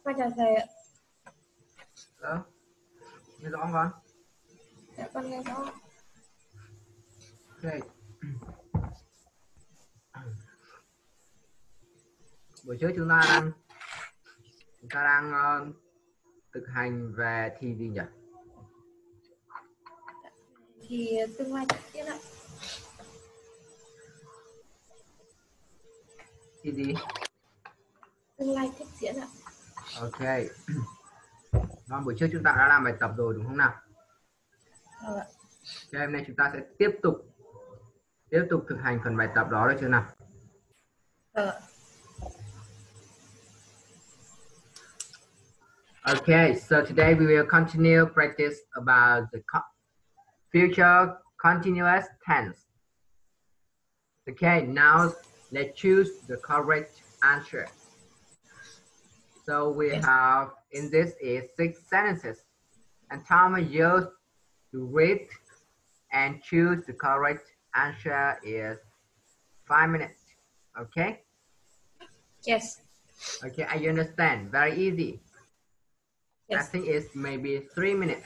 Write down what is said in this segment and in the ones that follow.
Con chào thầy ạ. Nghe rõ không con? Dạ con nghe rõ. Ok. Buổi trước chúng ta đang thực hành về thì gì nhỉ? Thì tương lai thực tiễn ạ. Thì gì? Tương lai tiếp diễn ạ. Ok. Và buổi trước chúng ta đã làm bài tập rồi đúng không nào? Vâng ạ. Ok, hôm nay chúng ta sẽ tiếp tục thực hành phần bài tập đó được chưa nào? Vâng ạ. Okay, so today we will continue practice about the future continuous tense. Okay, now let's choose the correct answer. So we have in this is 6 sentences, and time is used to read and choose the correct answer is 5 minutes. Okay? Yes. Okay, I understand. Very easy. Yes. I think it's maybe 3 minutes.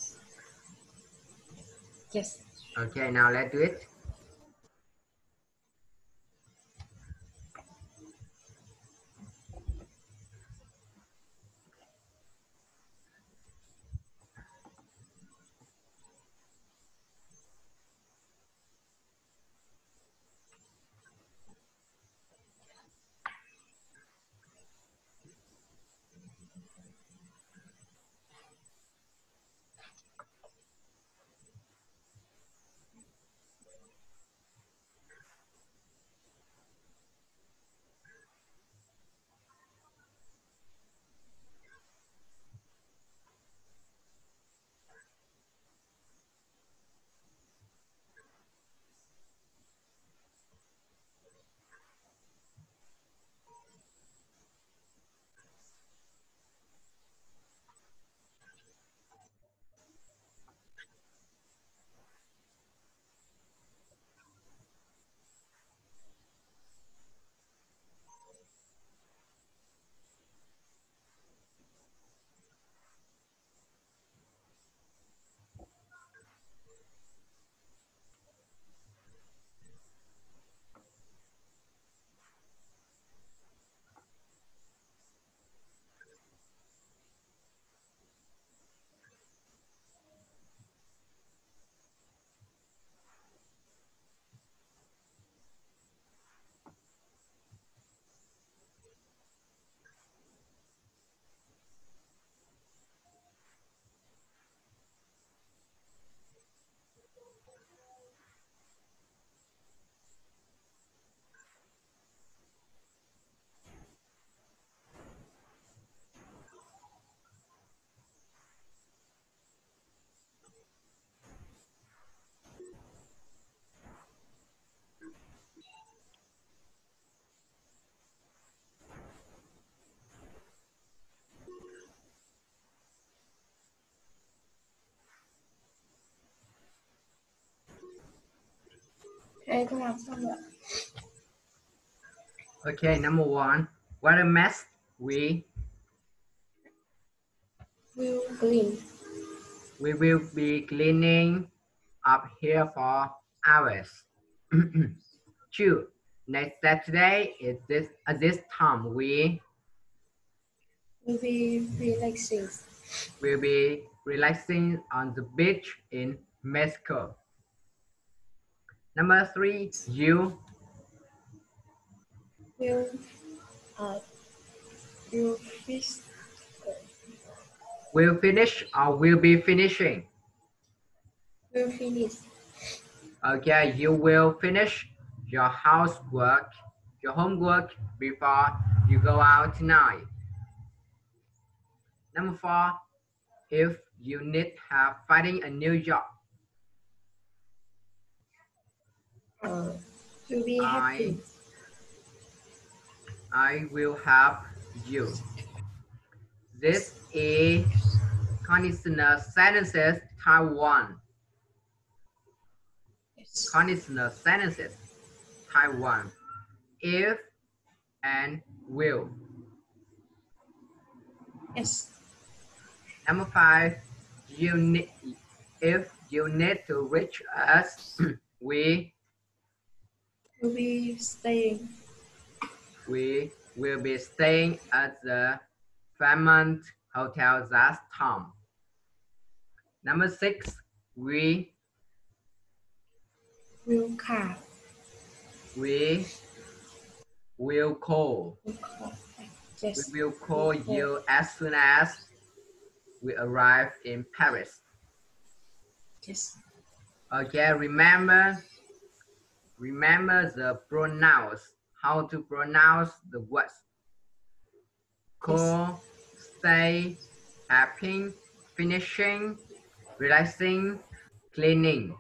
Yes. Okay, now let's do it. Thầy con làm xong rồi ạ. Okay, number 1. What a mess we Will clean. We will be cleaning up here for hours. 2. Next Saturday is at this time we Will be relaxing. will be relaxing on the beach in Mexico. Number 3. You Will will fish. will finish or will be finishing. Will finish. Okay, you will finish your housework, your homework before you go out tonight. Number 4. If you need help finding a new job, Will be happy. I will help you. This is conditional sentences type 1. Yes. Conditional sentences type 1. If and will. Yes. Number 5, if you need to reach us, we Will be staying. we will be staying at the Fairmont Hotel that time. Number 6, we Will call. we will call. Will call. We Yes. will call you as soon as we arrive in Paris. Yes. Okay, remember the pronouns. How to pronounce the words. Call, stay, helping, finishing, relaxing, cleaning.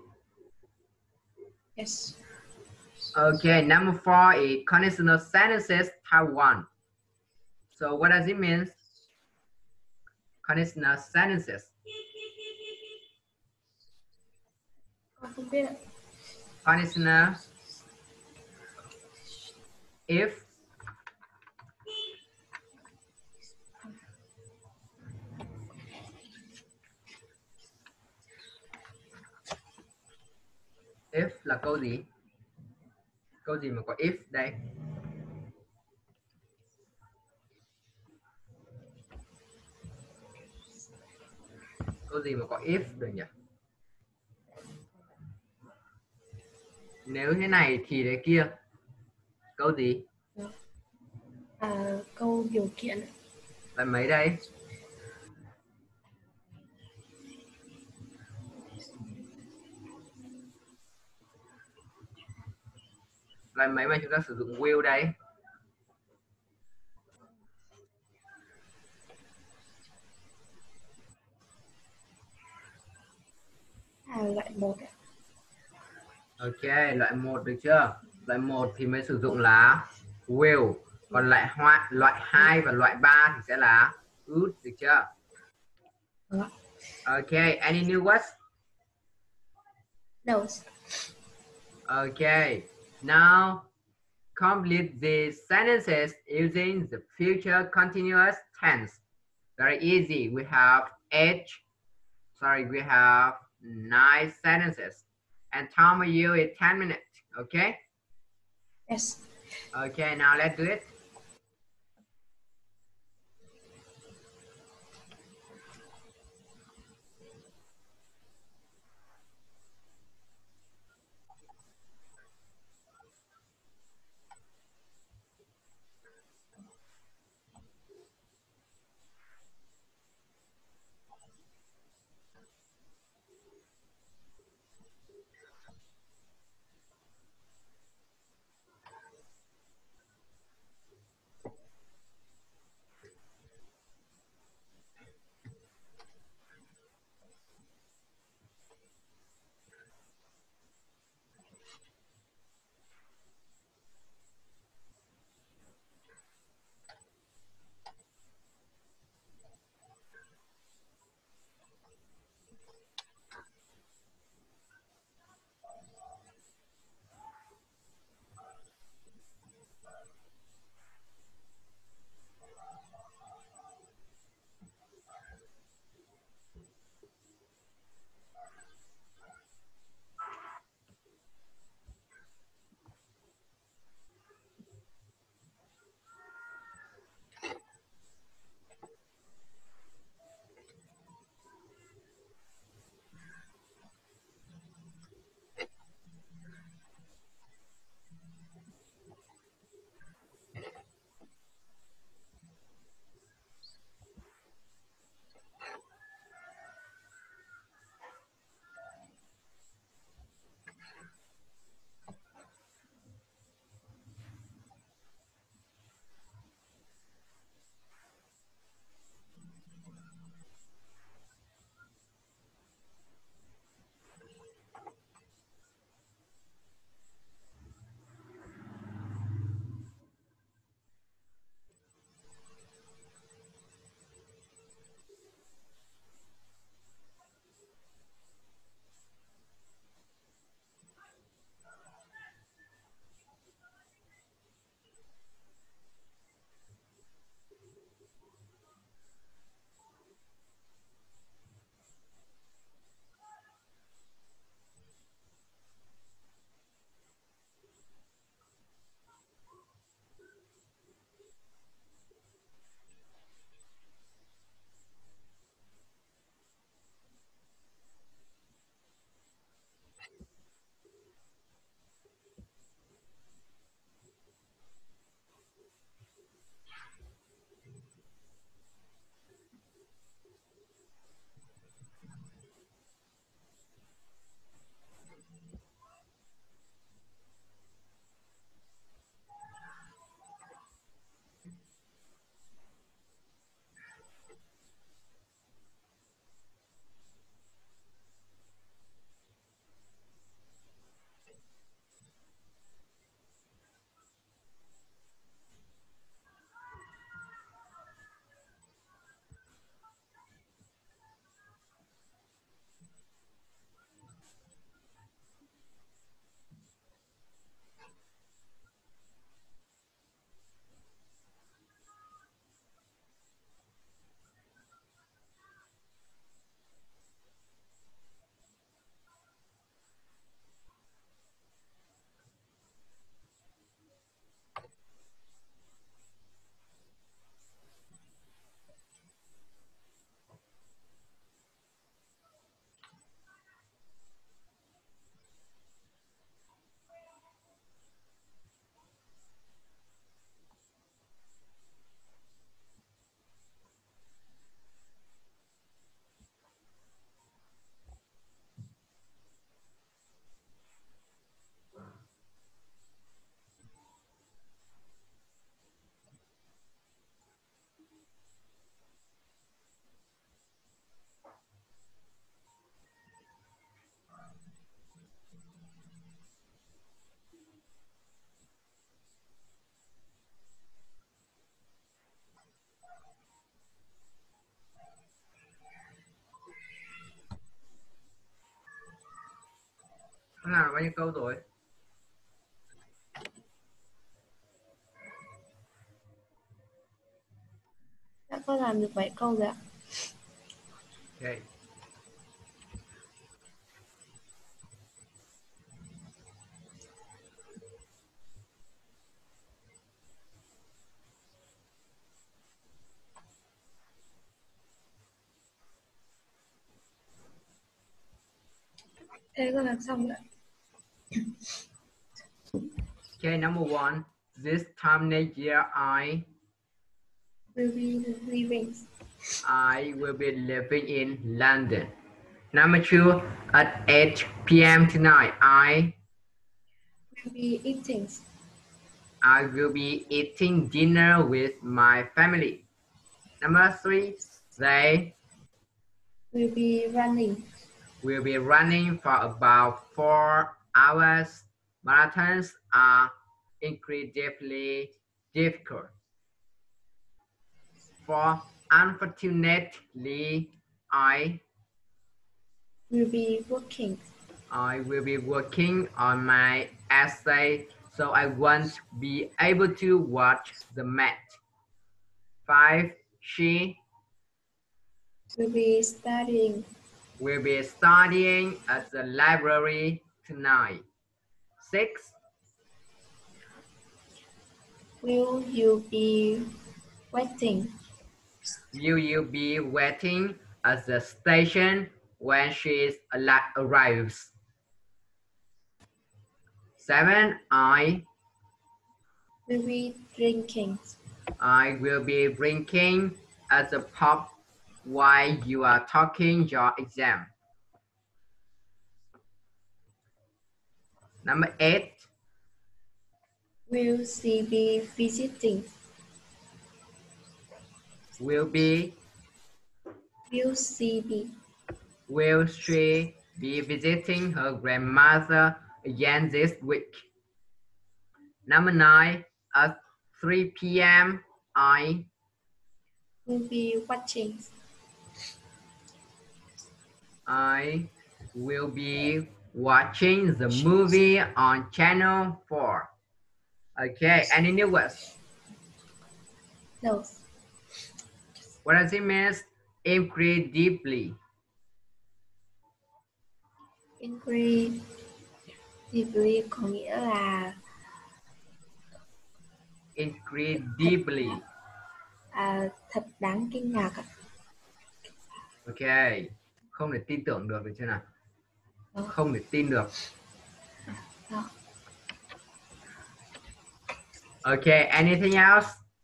Yes. Okay, number 4 is conditional sentences type 1. So what does it mean? Conditional sentences. Con không biết ạ. Conditional if là câu gì? Câu gì mà có if đây? Câu gì mà có if được nhỉ? Nếu thế này thì thế kia. Câu gì? Câu điều kiện. Là mấy đây? Là mấy mà chúng ta sử dụng will đây? Loại 1 ạ. Ok, loại 1 được chưa? Loại 1 thì mới sử dụng là will. Còn loại 2 và loại 3 thì sẽ là would, được chưa? Ok, any new words? No. Okay, now complete these sentences using the future continuous tense. Very easy. We have 9 sentences. And time of you is 10 minutes. Okay? Yes. Okay, now let's do it. Tháng nào là bao nhiêu câu rồi? Đã có làm được 7 câu rồi ạ. Ok. Thế con làm xong rồi ạ. Okay, number one. This time next year Will be leaving. I will be living in London. Number two, at 8 p.m. tonight, Will be eating. I will be eating dinner with my family. Number three, they Will be running. will be running for about 4 hours. Marathons are incredibly difficult. For unfortunately, Will be working. I will be working on my essay, so I won't be able to watch the match. 5. She Will be studying. will be studying at the library tonight. 6. Will you be waiting? Will you be waiting at the station when she arrives? 7. Will be drinking. I will be drinking at the pub while you are talking your exam. Number 8. Will she be visiting? Will she be visiting her grandmother again this week? Number 9. At 3 p.m. I Will be watching. will be watching the movie on channel 4. Okay, any new words? No. What does it mean? Incredibly. Incredibly có nghĩa là Incredibly. thật đáng kinh ngạc ạ. Ok, không thể tin tưởng được chưa nào? Không thể tin được. Okay, anything else?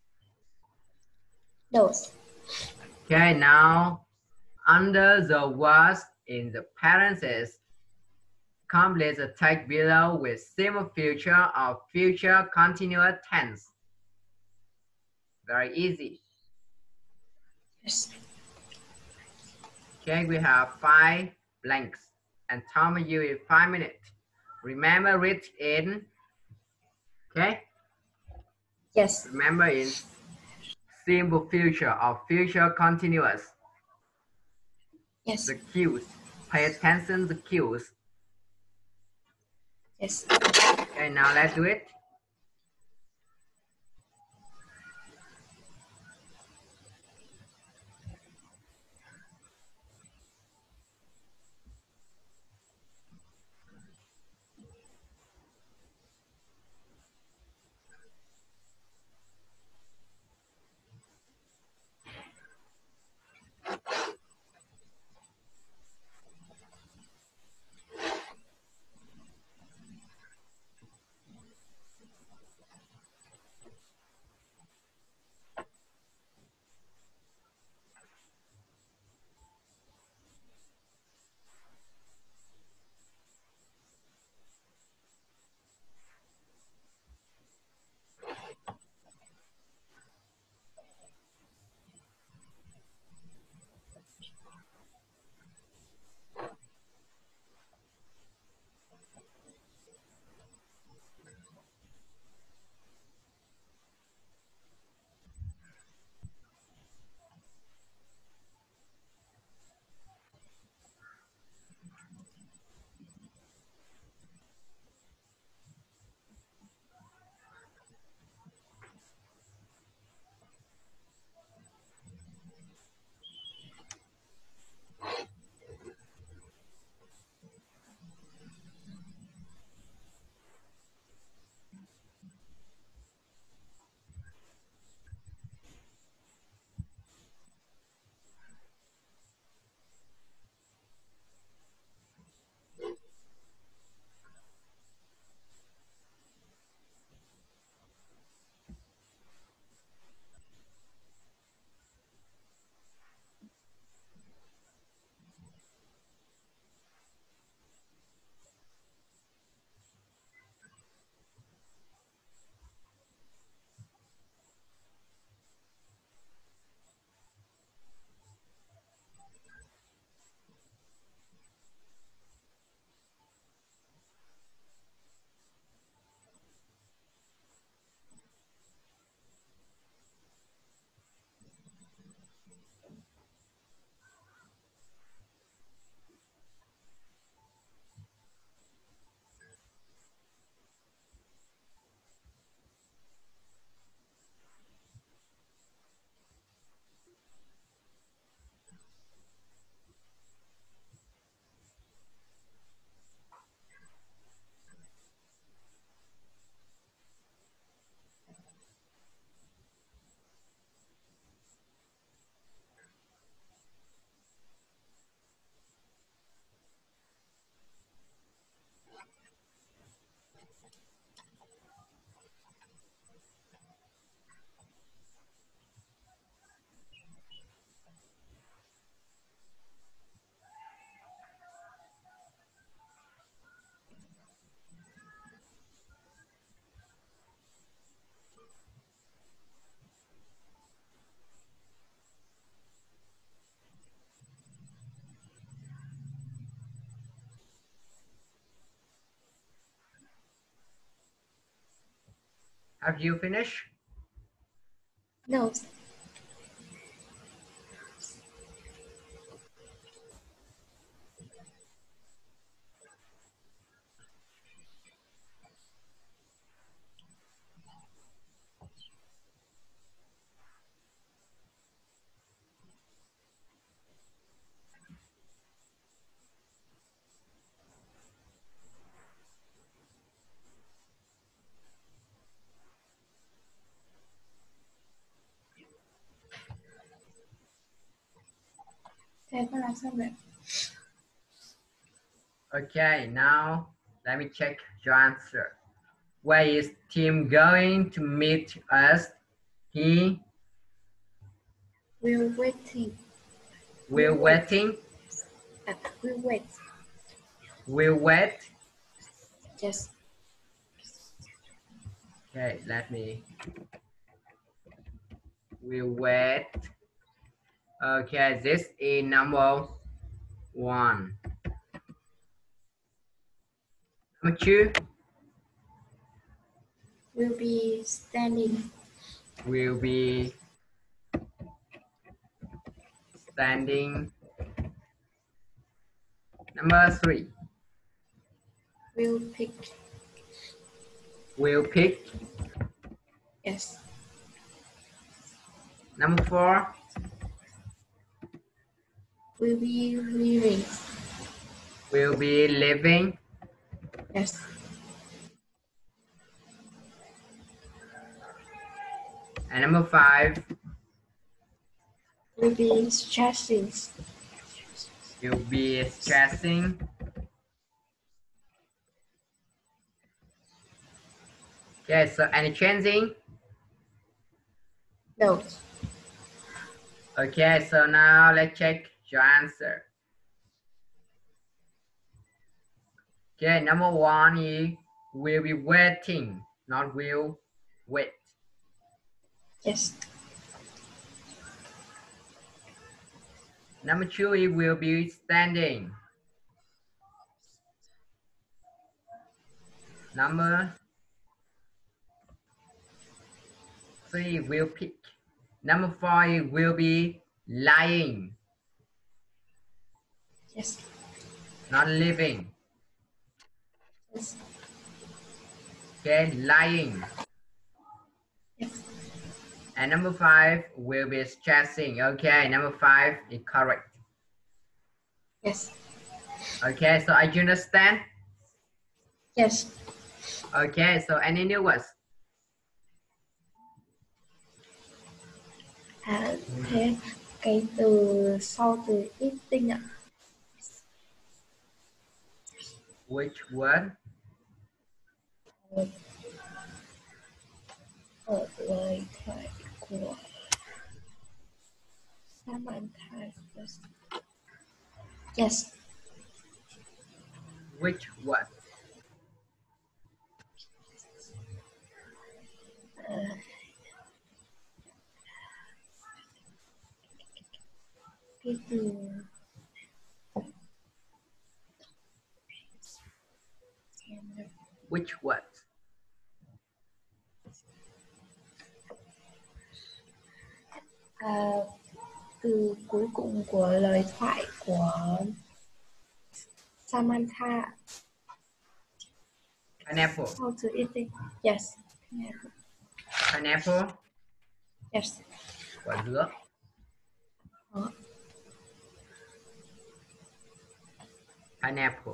No. Okay, now under the words in the parentheses, complete the text below with simple future or future continuous tense. Very easy. Yes. Okay, we have 5 blanks and time you in 5 minutes. Remember it in, okay? Yes. Remember in simple future or future continuous. Yes. The cues. Pay attention to the cues. Yes. Okay, now let's do it. Have you finished? No. Thầy có làm xong rồi. Okay, now let me check your answer. Where is Tim going to meet us? He We're waiting. will waiting. We'll wait. Will wait. Yes. Okay, let me. Will wait. Okay, this is number 1. Number 2. We'll be standing. Will be standing. Number 3. We'll pick. Will pick. Yes. Number 4. We'll be leaving. Will be leaving. Yes. And number 5. We'll be stressing. Will be stressing. Okay, so any changing? No. Okay, so now let's check your answer. Okay, number 1 is will be waiting, not will wait. Yes. Number 2 is will be standing. Number 3 will pick. Number 4 is will be lying, Yes. not living. Yes. Okay, lying. Yes. And number 5 will be stressing. Okay, number 5 is correct. Yes. Okay, so I understand. Yes. Okay, so any new words? Thế cái từ sau từ eating ạ. Which word? Ở lời thoại của Samantha. Yes. Which word? Cái từ Which word? từ cuối cùng của lời thoại của Samantha. Pineapple. How to eating? Yes. Pineapple. Yes. Quả dứa. Pineapple.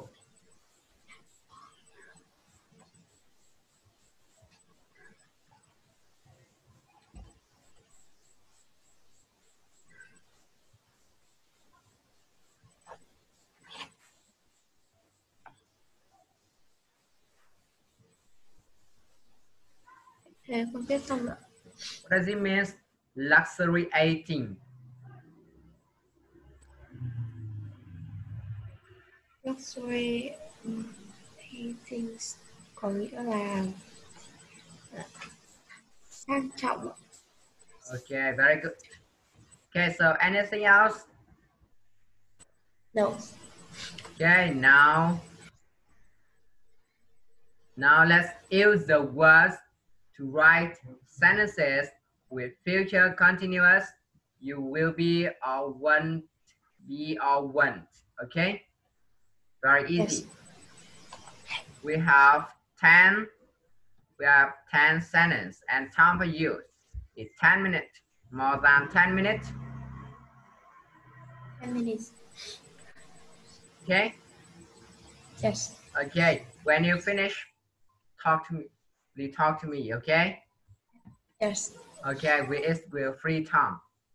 Thế con viết xong rồi. What does it mean? Luxury eating. Luxury eating có nghĩa là sang trọng. Okay, very good. Okay, so anything else? No. Okay, now let's use the words to write sentences with future continuous, you will be or won't be or won't. Okay? Very easy. Yes. We have 10 sentences and time for use is 10 minutes. More than 10 minutes. 10 minutes. Okay? Yes. Okay. When you finish, talk to me. Please talk to me, okay? Yes. Okay, we're free time.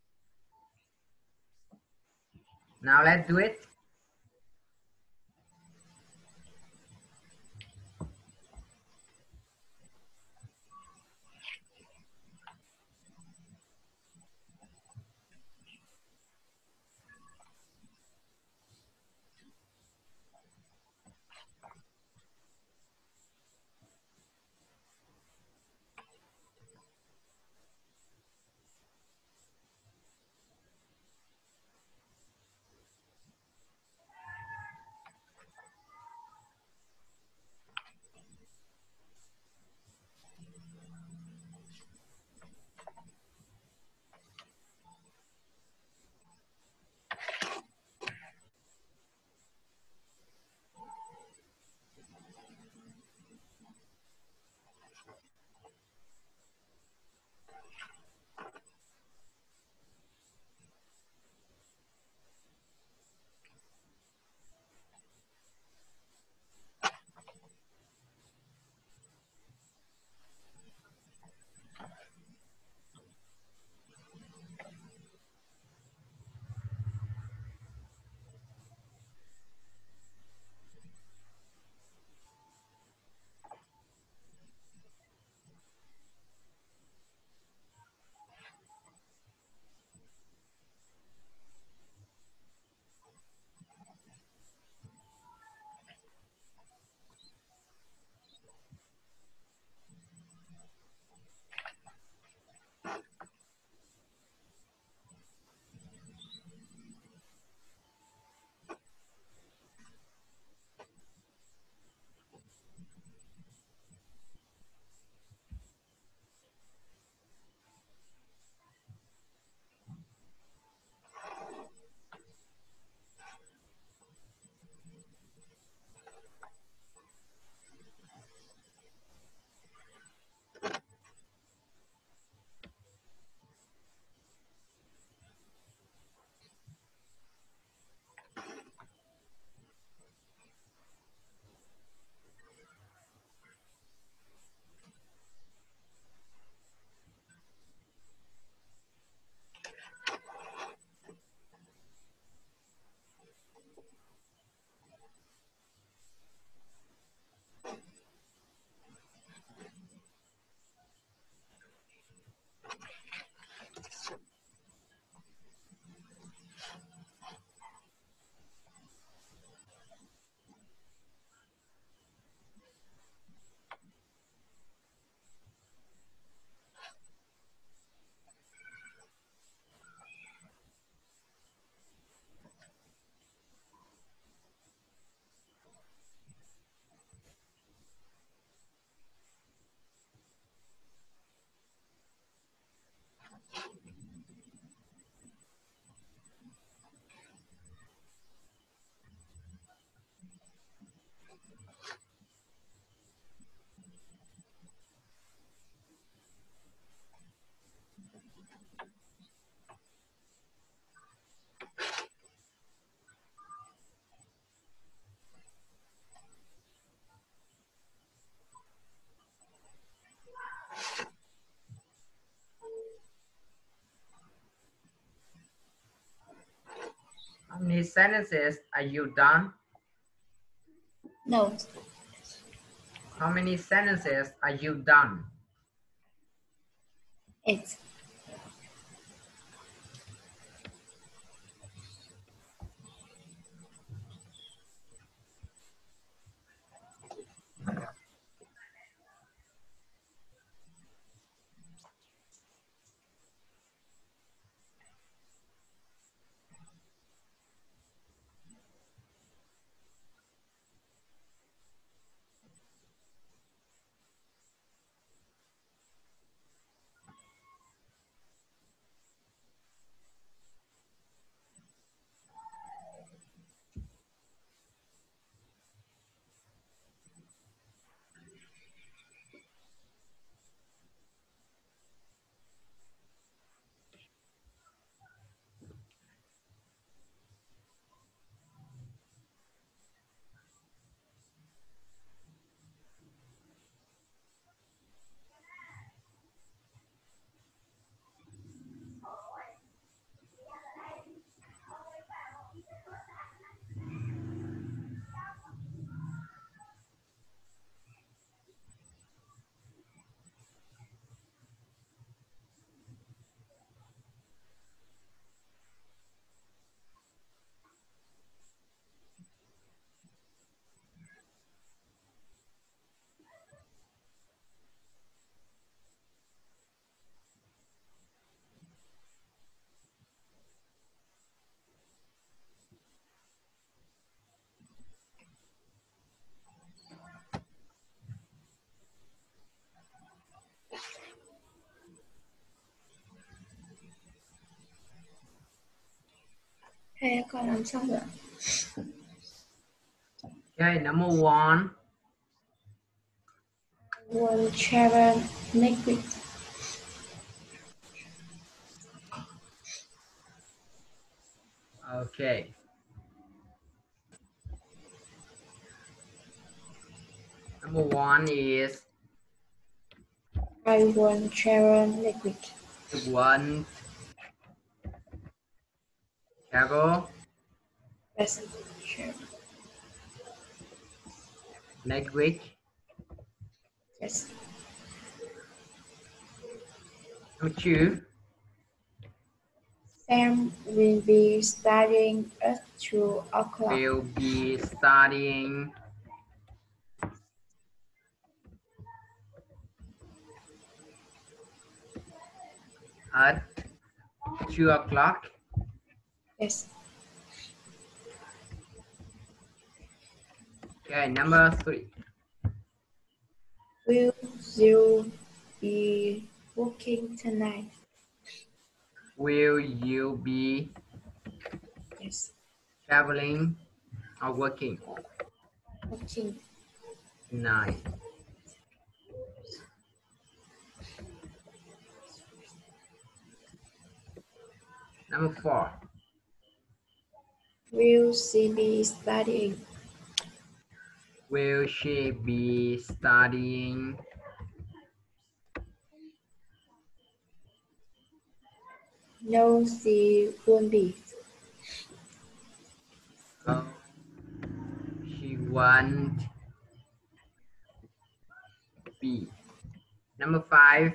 Now let's do it. How many sentences are you done? No. How many sentences are you done? 8. Hay con làm xong rồi ạ. Okay, number one. Will travel next week. Okay. Number one is I will travel next week. one travel Yes. Travel. next week. Yes. Number two. Sam will be studying at 2 o'clock. Will be studying at 2 o'clock. Yes. Okay, number three. Will you be working tonight? Will you be Yes. traveling or working Working. tonight? Number four. Will she be studying? Will she be studying No, she won't be. oh, she won't be. Number five.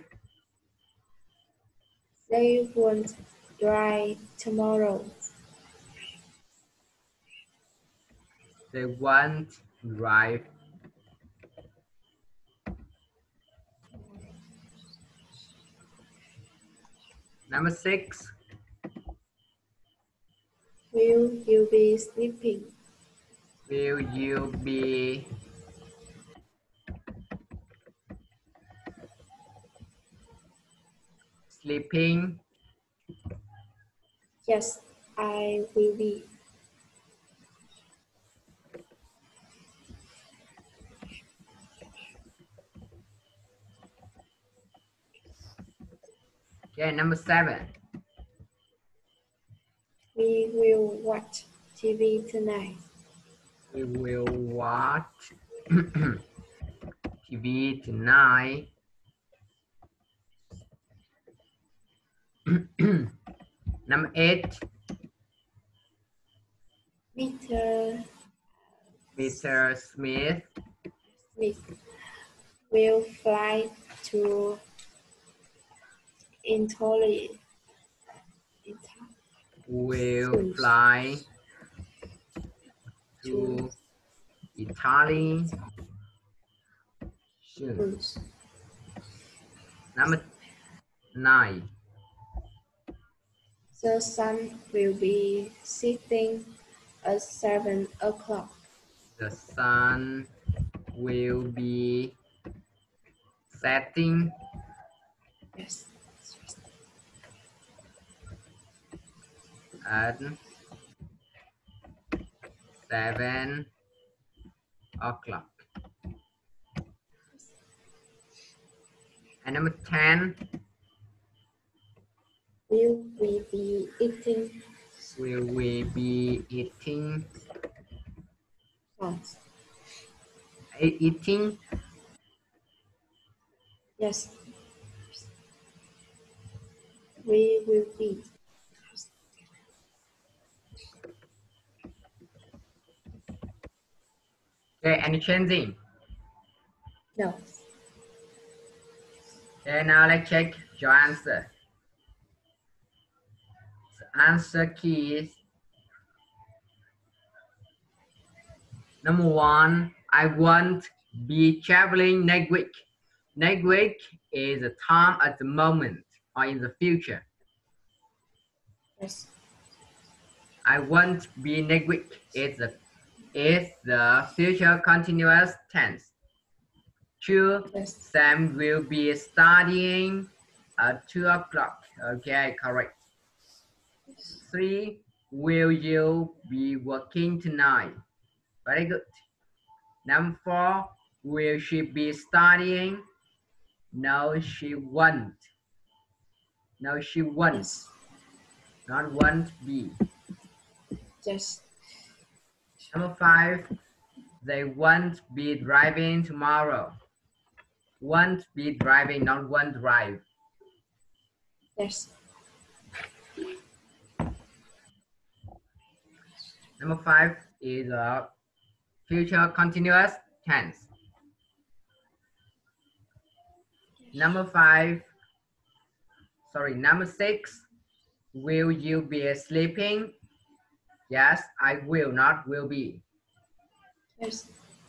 They won't drive tomorrow. They won't drive. Number six. Will you be sleeping? Will you be sleeping? Yes, I will be. Okay, number seven. We will watch TV tonight. We will watch TV tonight. Number eight. Mr. Mr. Smith Smith will fly to Italy. will Soon. fly to Italy soon. Number nine. The sun will be setting at 7 o'clock. The sun will be setting Yes. at 7 o'clock. And number 10. Will we be eating Will we be eating? sauce? Eating? Yes. We will be. Okay, any changing? No. Okay, now let's check your answer. The answer key is number one. I won't be traveling next week. Next week is a time at the moment or in the future. Yes. I won't be next week is the future continuous tense. Two, Yes. Sam will be studying at 2 o'clock. Okay, correct. Three, will you be working tonight? Very good. Number 4, will she be studying? No, she won't. No, she won't. Yes. Not won't be. Yes. Number 5, they won't be driving tomorrow. Won't be driving, not won't drive. Yes. Number 5 is a future continuous tense. Number 6, will you be sleeping? Yes, I will, not will be. Yes.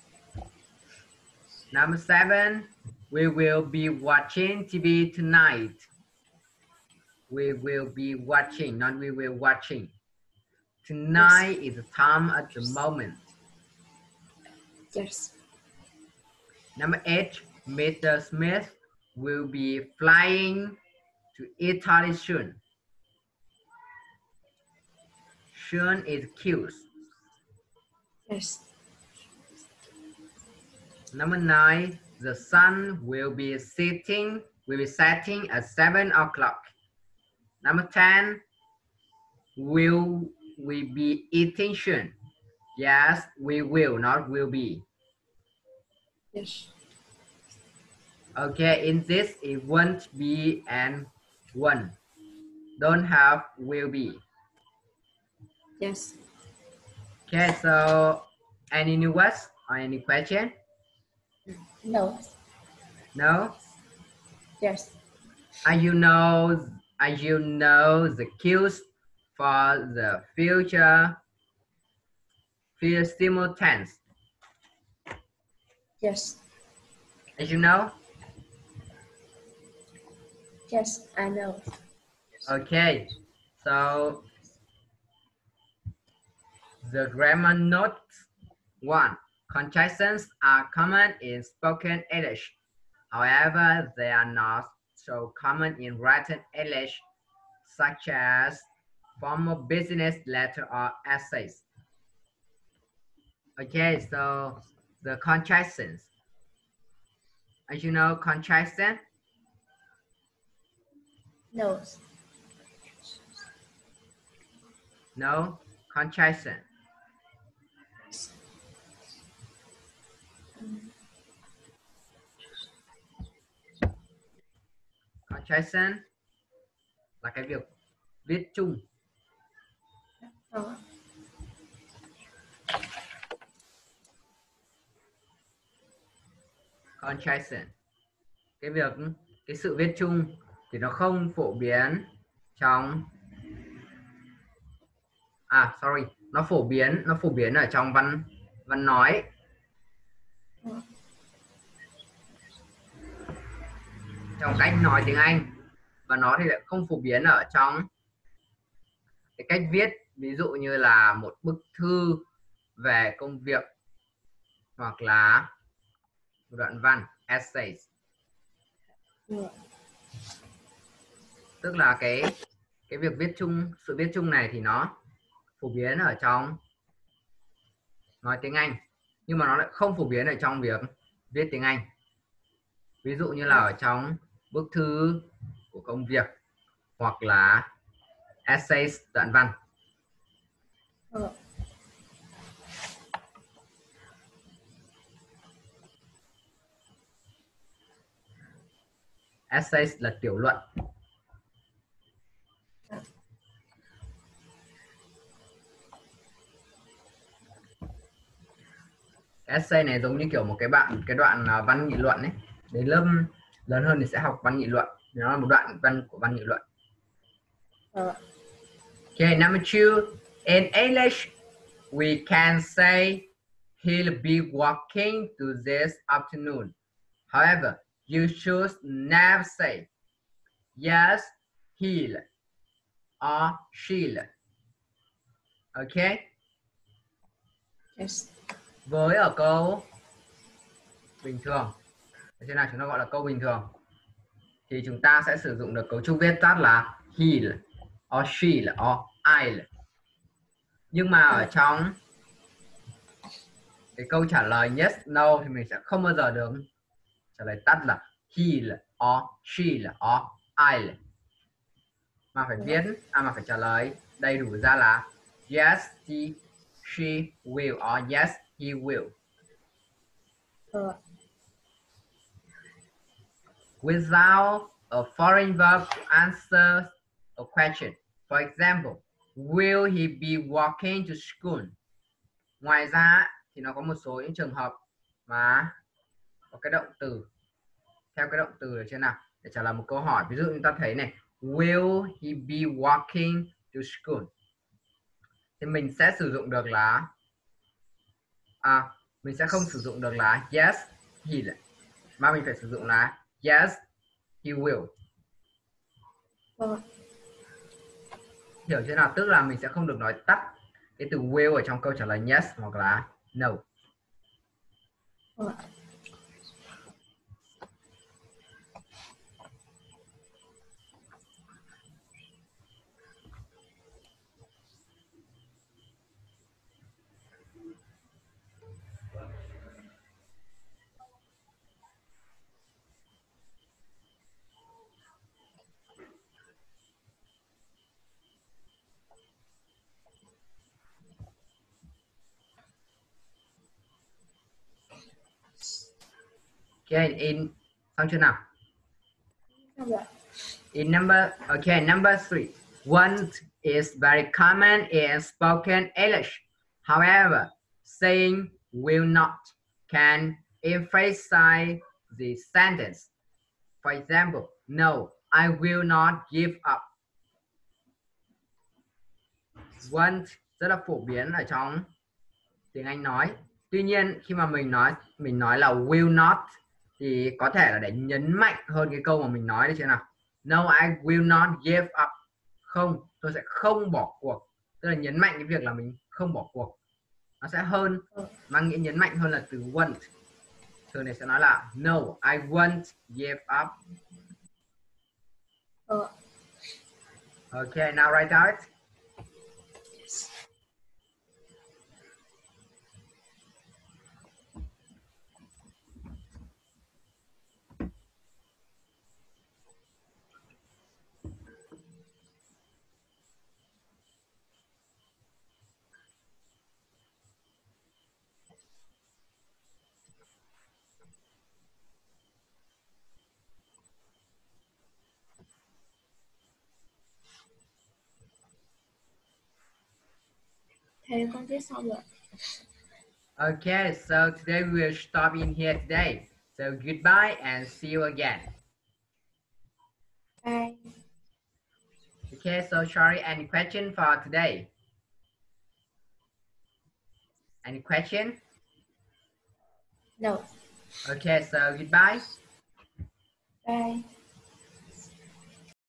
Number 7, we will be watching TV tonight. We will be watching, not we will watching. Tonight is the time at the moment. Yes. Number 8, Mr. Smith will be flying to Italy soon. Soon is cute. Yes. Number 9, the sun will be setting at 7 o'clock. Number 10, will we be eating soon? Yes, we will, not will be. Yes. Okay, in this it won't be and won't. Don't have will be. Yes. Okay, so any new words or any question? No. No? Yes. As you know the cues for the future simple tense. Yes. As you know? Yes, I know. Okay, so the grammar note 1. Contractions are common in spoken English. However, they are not so common in written English, such as formal business letter or essays. Okay, so the contractions. As you know, contraction? No. No, contraction. Contraction là cái việc viết chung. Contraction. Cái sự viết chung thì nó không phổ biến trong nó phổ biến ở trong văn nói. Trong cách nói tiếng Anh, và nó thì lại không phổ biến ở trong cái cách viết, ví dụ như là một bức thư về công việc hoặc là một đoạn văn essays. Tức là cái việc viết chung, sự viết chung này thì nó phổ biến ở trong nói tiếng Anh, nhưng mà nó lại không phổ biến ở trong việc viết tiếng Anh. Ví dụ như là ở trong bức thư của công việc hoặc là essays, đoạn văn. Essays là tiểu luận. Essay này giống như kiểu một cái đoạn văn nghị luận ấy. Đến lớp lớn hơn thì sẽ học văn nghị luận. Nó là một đoạn văn của văn nghị luận. Okay, number 2. In English, we can say he'll be walking to this afternoon. However, you should never say yes, he'll or she'll. Okay? Yes. Với ở câu bình thường, thế nào chúng ta gọi là câu bình thường, thì chúng ta sẽ sử dụng được cấu trúc viết tắt là he'll or she'll or I'll. Nhưng mà ở trong cái câu trả lời yes, no thì mình sẽ không bao giờ được trả lời tắt là he là or, she là or, I là, mà phải viết mà phải trả lời đầy đủ ra là yes he, she will or yes he will. Without a foreign verb to answer a question. For example, will he be walking to school? Ngoài ra thì nó có một số những trường hợp mà có cái động từ theo cái động từ ở trên nào để trả lời một câu hỏi. Ví dụ chúng ta thấy này, will he be walking to school? Thì mình sẽ sử dụng được là mình sẽ không sử dụng được là yes he, mà mình phải sử dụng là yes he will. Hiểu chưa nào? Tức là mình sẽ không được nói tắt cái từ will ở trong câu trả lời yes hoặc là no. Okay, xong chưa nào? In number 3, want is very common in spoken English. However, saying will not can emphasize the sentence. For example, no, I will not give up. Want rất là phổ biến ở trong tiếng Anh nói. Tuy nhiên khi mà mình nói là will not thì có thể là để nhấn mạnh hơn cái câu mà mình nói đấy chứ nào. No, I will not give up. Không, tôi sẽ không bỏ cuộc. Tức là nhấn mạnh cái việc là mình không bỏ cuộc. Nó sẽ hơn, mang nghĩa nhấn mạnh hơn là từ won't. Thường này sẽ nói là no, I won't give up. Okay, now write out. Thầy con viết xong rồi. Okay, so today we will stop in here today. So goodbye and see you again. Bye. Okay, so sorry, any question for today? Any question? No. Okay, so goodbye. Bye.